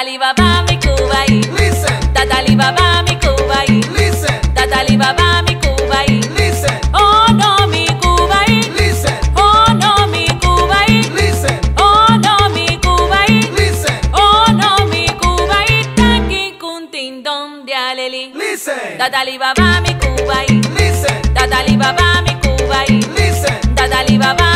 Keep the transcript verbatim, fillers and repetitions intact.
Tatalibaba mi Cubaí. Listen. Tatalibaba mi Cubaí. Listen. Tatalibaba mi Cubaí. Listen. Oh no mi Cubaí. Listen. Oh no mi Cubaí. Listen. Oh no mi Cubaí. Listen. Oh no mi Cubaí. Taki kuntin don de aleli. Listen. Tatalibaba mi Cubaí. Listen. Tatalibaba mi Cubaí. Listen. Tatalibaba